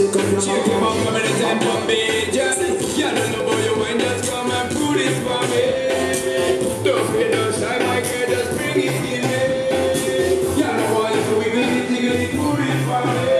Shake him up, come in the time for me, just yeah, don't know about you, when just come and put it for me. Don't be no shy, my girl, just bring it in me. Yeah, no one is wiggly, jiggly, put it for me.